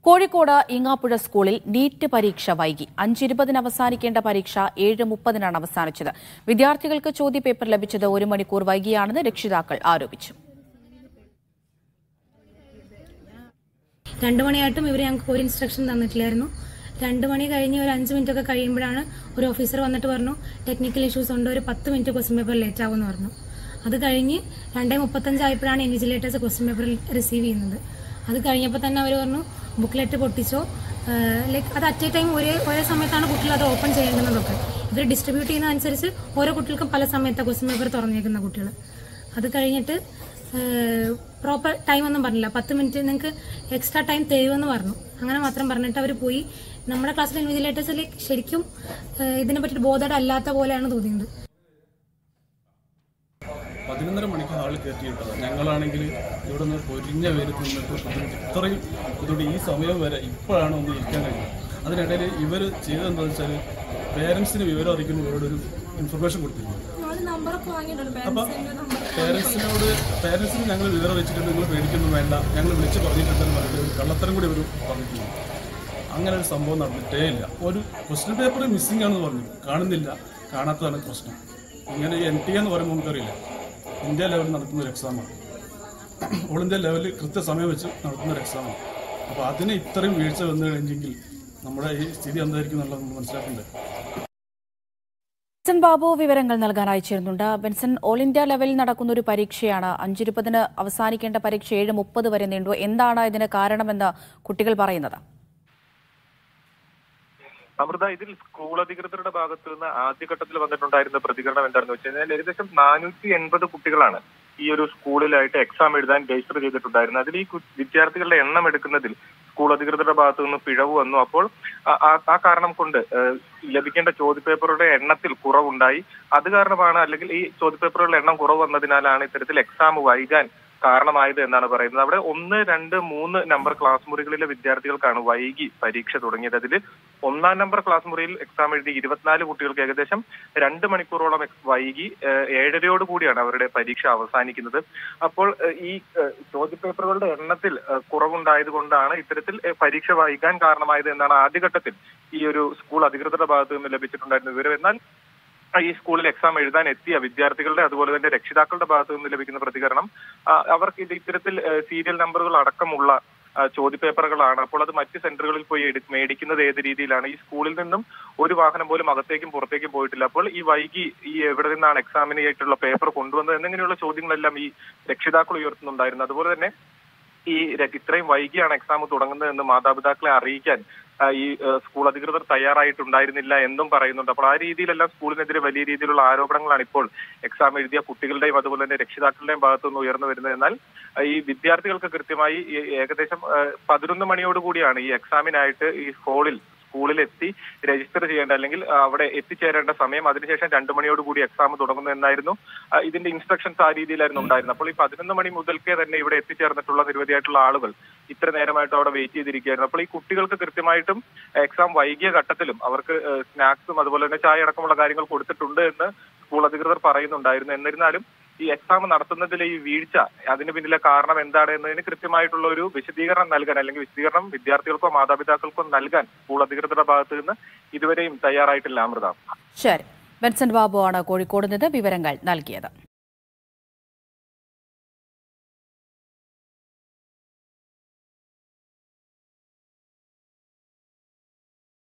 കോഴിക്കോട് ഇങ്ങാപ്പുഴ സ്കൂളിൽ നീറ്റ് പരീക്ഷ വൈകി 5:20 അവസാനിക്കേണ്ട പരീക്ഷ 7:30 അവസാനിച്ചത്. വിദ്യാർത്ഥികൾക്ക് ചോദ്യപേപ്പർ ലഭിച്ചത് 1 മണിക്കൂർ വൈകിയാണെന്ന് രക്ഷിതാക്കൾ ആരോപിച്ചു. 2 മണിയായിട്ടും ഇവർ ഞങ്ങൾക്ക് ഒരു ഇൻസ്ട്രക്ഷൻ തന്നിട്ടില്ലായിരുന്നു. 2 മണി കഴിഞ്ഞ് ഒരു 5 മിനിറ്റ് ഒക്കെ കഴിയുമ്പോഴാണ് ഒരു ഓഫീസർ വന്നിട്ട് പറഞ്ഞു ടെക്നിക്കൽ ഇഷ്യൂസ് ഉണ്ട്, ഒരു 10 മിനിറ്റ് ക്വസ്റ്റ്യൻ പേപ്പർ ലേറ്റ് ആവുമെന്ന് പറഞ്ഞു. അത് കഴിഞ്ഞ് 2:35 ആയപ്പോഴാണ് ഇൻവിജിലേറ്റേഴ്സ് ക്വസ്റ്റ്യൻ പേപ്പർ റിസീവ് ചെയ്യുന്നത്. അത് കഴിഞ്ഞപ്പോൾ തന്നെ അവർ പറഞ്ഞു ബുക്ക്ലെറ്റ് പൊട്ടിച്ചോ, ലൈക്ക് അത് അറ്റ് എ ടൈം ഒരേ സമയത്താണ് കുട്ടികൾ അത് ഓപ്പൺ ചെയ്യേണ്ടതൊക്കെ. ഇവർ ഡിസ്ട്രിബ്യൂട്ട് ചെയ്യുന്നതനുസരിച്ച് ഓരോ കുട്ടികൾക്കും പല സമയത്താണ് ക്വസ്റ്റ്യൻ പേപ്പർ തുറന്നേക്കുന്ന കുട്ടികൾ. അത് കഴിഞ്ഞിട്ട് പ്രോപ്പർ ടൈം ഒന്നും പറഞ്ഞില്ല. 10 മിനിറ്റ് നിങ്ങൾക്ക് എക്സ്ട്രാ ടൈം തരുമെന്ന് പറഞ്ഞു. അങ്ങനെ മാത്രം പറഞ്ഞിട്ട് അവർ പോയി. നമ്മുടെ ക്ലാസ്സിലെ ഇൻവിജിലേറ്റേഴ്സിൽ ശരിക്കും ഇതിനെ പറ്റിയിട്ട് ബോധഡ് അല്ലാത്ത പോലെയാണ് തോന്നിയത്. 11:30 മണിക്ക് ഹാളിൽ കയറ്റിയിട്ടത്. ഞങ്ങളാണെങ്കിൽ ഇവിടെ നിന്ന് പൊരിഞ്ഞ വെയിലത്ത് നിന്നിട്ട് ഇത്രയും ഇതോടെ ഈ സമയം വരെ ഇപ്പോഴാണ് ഒന്ന് ഇരിക്കാൻ കഴിയുന്നത്. അതിനിടയിൽ ഇവർ ചെയ്തതെന്താണെന്ന് വെച്ചാൽ പേരൻസിന് വിവരം അറിയിക്കുന്ന ഇവരോടൊരു ഇൻഫർമേഷൻ കൊടുത്തിരുന്നു. അപ്പം പേരൻസിന് ഞങ്ങൾ വിവരം അറിയിച്ചിട്ട് നിങ്ങൾ പേടിക്കൊന്നും വേണ്ട, ഞങ്ങൾ വിളിച്ച് പറഞ്ഞിട്ടുണ്ടെന്ന് പറഞ്ഞിട്ട് ഒരു കള്ളത്തരം കൂടി ഇവർ പറഞ്ഞിട്ടുണ്ട്. അങ്ങനെ ഒരു സംഭവം നടന്നിട്ടേ ഇല്ല. ഒരു ക്വസ്റ്റ്യൻ പേപ്പർ മിസ്സിംഗ് ആണെന്ന് പറഞ്ഞു, കാണുന്നില്ല, കാണാത്തതാണ് പ്രശ്നം. ഇങ്ങനെ NTA എന്ന് പറയുമ്പോൾ നമുക്കറിയില്ല, ഇന്ത്യ ലെവലിൽ നടത്തുന്ന ഒരു എക്സാമാണ്, ഓൾ ഇന്ത്യ ലെവലിൽ കൃത്യസമയം വെച്ച് നടത്തുന്ന ഒരു എക്സാമാണ്. അപ്പോൾ അതിന് ഇത്രയും വീഴ്ച വന്നു കഴിഞ്ഞെങ്കിൽ നമ്മുടെ ഈ സ്ഥിതി എന്തായിരിക്കും എന്നുള്ളത് നമ്മൾ മനസ്സിലാക്കേണ്ടത്. ബെൻസൺ ബാബു വിവരങ്ങൾ നൽകാൻ അയച്ചിരുന്നുണ്ട്. ബെൻസൺ, ഓൾ ഇന്ത്യ ലെവലിൽ നടക്കുന്ന ഒരു പരീക്ഷയാണ്. 5:20 അവസാനിക്കേണ്ട പരീക്ഷ 7:30 വരെ നീണ്ടു. എന്താണ് ഇതിന് കാരണമെന്ന് കുട്ടികൾ പറയുന്നത്? അമൃത, ഇതിൽ സ്കൂൾ അധികൃതരുടെ ഭാഗത്തു നിന്ന് ആദ്യഘട്ടത്തിൽ വന്നിട്ടുണ്ടായിരുന്ന പ്രതികരണം എന്താണെന്ന് വെച്ച് കഴിഞ്ഞാൽ ഏകദേശം 480 കുട്ടികളാണ് ഈ ഒരു സ്കൂളിലായിട്ട് എക്സാം എഴുതാൻ രജിസ്റ്റർ ചെയ്തിട്ടുണ്ടായിരുന്നത്. അതിൽ ഈ വിദ്യാർത്ഥികളുടെ എണ്ണം എടുക്കുന്നതിൽ സ്കൂൾ അധികൃതരുടെ ഭാഗത്തു നിന്ന് പിഴവ് വന്നു. അപ്പോൾ ആ കാരണം കൊണ്ട് ലഭിക്കേണ്ട ചോദ്യപേപ്പറുടെ എണ്ണത്തിൽ കുറവുണ്ടായി. അത് കാരണമാണ്, അല്ലെങ്കിൽ ഈ ചോദ്യപേപ്പറുകളുടെ എണ്ണം കുറവ് വന്നതിനാലാണ് ഇത്തരത്തിൽ എക്സാം വൈകാൻ കാരണമായത് എന്നാണ് പറയുന്നത്. അവിടെ 1, 2, 3 നമ്പർ ക്ലാസ് മുറികളിലെ വിദ്യാർത്ഥികൾക്കാണ് വൈകി പരീക്ഷ തുടങ്ങിയത്. അതിൽ 1-ാം നമ്പർ ക്ലാസ് മുറിയിൽ എക്സാം എഴുതി 24 കുട്ടികൾക്ക് ഏകദേശം 2 മണിക്കൂറോളം വൈകി 7:30 കൂടിയാണ് അവരുടെ പരീക്ഷ അവസാനിക്കുന്നത്. അപ്പോൾ ഈ ചോദ്യപേപ്പറുകളുടെ എണ്ണത്തിൽ കുറവുണ്ടായത് കൊണ്ടാണ് ഇത്തരത്തിൽ പരീക്ഷ വൈകാൻ കാരണമായത് എന്നാണ് ആദ്യഘട്ടത്തിൽ ഈ ഒരു സ്കൂൾ അധികൃതരുടെ ഭാഗത്തു നിന്ന് ലഭിച്ചിട്ടുണ്ടായിരുന്ന വിവരം. എന്നാൽ ഈ സ്കൂളിൽ എക്സാം എഴുതാൻ എത്തിയ വിദ്യാർത്ഥികളുടെ അതുപോലെ തന്നെ രക്ഷിതാക്കളുടെ ഭാഗത്തു നിന്ന് ലഭിക്കുന്ന പ്രതികരണം, അവർക്ക് ഇത്തരത്തിൽ സീരിയൽ നമ്പറുകൾ അടക്കമുള്ള ചോദ്യപേപ്പറുകളാണ്. അപ്പോൾ അത് മറ്റ് സെന്ററുകളിൽ പോയി മേടിക്കുന്നത് ഏത് രീതിയിലാണ്? ഈ സ്കൂളിൽ നിന്നും ഒരു വാഹനം പോലും അകത്തേക്കും പുറത്തേക്കും പോയിട്ടില്ല. അപ്പോൾ ഈ വൈകി എവിടെ നിന്നാണ് എക്സാമിനായിട്ടുള്ള പേപ്പർ കൊണ്ടുവന്നത് എന്നിങ്ങനെയുള്ള ചോദ്യങ്ങളെല്ലാം ഈ രക്ഷിതാക്കൾ ഉയർത്തുന്നുണ്ടായിരുന്നു. അതുപോലെ തന്നെ ഈ ഇത്രയും വൈകിയാണ് എക്സാം തുടങ്ങുന്നത് എന്ന് മാതാപിതാക്കളെ അറിയിക്കാൻ ഈ സ്കൂൾ അധികൃതർ തയ്യാറായിട്ടുണ്ടായിരുന്നില്ല എന്നും പറയുന്നുണ്ട്. അപ്പോൾ ആ രീതിയിലെല്ലാം സ്കൂളിനെതിരെ വലിയ രീതിയിലുള്ള ആരോപണങ്ങളാണ് ഇപ്പോൾ എക്സാം എഴുതിയ കുട്ടികളുടെയും അതുപോലെ തന്നെ രക്ഷിതാക്കളുടെയും ഭാഗത്തുനിന്ന് ഉയർന്നു വരുന്നത്. എന്നാൽ ഈ വിദ്യാർത്ഥികൾക്ക് കൃത്യമായി ഏകദേശം 11 മണിയോടുകൂടിയാണ് ഈ എക്സാമിനായിട്ട് ഈ സ്കൂളിലെത്തി രജിസ്റ്റർ ചെയ്യേണ്ട അല്ലെങ്കിൽ അവിടെ എത്തിച്ചേരേണ്ട സമയം. അതിനുശേഷം 2 മണിയോടുകൂടി എക്സാം തുടങ്ങുന്നു എന്നായിരുന്നു ഇതിന്റെ ഇൻസ്ട്രക്ഷൻസ് ആ രീതിയിലായിരുന്നു ഉണ്ടായിരുന്നത്. അപ്പോൾ ഈ 11 മണി മുതൽക്കേ തന്നെ ഇവിടെ എത്തിച്ചേർന്നിട്ടുള്ള നിരവധിയായിട്ടുള്ള ആളുകൾ ഇത്ര നേരമായിട്ട് അവിടെ വെയിറ്റ് ചെയ്തിരിക്കുകയായിരുന്നു. അപ്പോൾ ഈ കുട്ടികൾക്ക് കൃത്യമായിട്ടും എക്സാം വൈകിയ ഘട്ടത്തിലും അവർക്ക് സ്നാക്സും അതുപോലെ തന്നെ ചായ അടക്കമുള്ള കാര്യങ്ങൾ കൊടുത്തിട്ടുണ്ട് എന്ന് സ്കൂൾ അധികൃതർ പറയുന്നുണ്ടായിരുന്നു. എന്നിരുന്നാലും ഈ എക്സാം നടത്തുന്നതിലെ ഈ വീഴ്ച, അതിന് പിന്നിലെ കാരണം എന്താണ് എന്നതിന് കൃത്യമായിട്ടുള്ള ഒരു വിശദീകരണം നൽകാൻ, അല്ലെങ്കിൽ വിശദീകരണം വിദ്യാർത്ഥികൾക്കോ മാതാപിതാക്കൾക്കോ നൽകാൻ സ്കൂൾ അധികൃതരുടെ ഭാഗത്ത് നിന്ന് ഇതുവരെയും തയ്യാറായിട്ടില്ല. അമൃത. ശരി, ബെൻസൺ ബാബു ആണ് കോഴിക്കോട് നിന്ന് വിവരങ്ങൾ നൽകിയത്.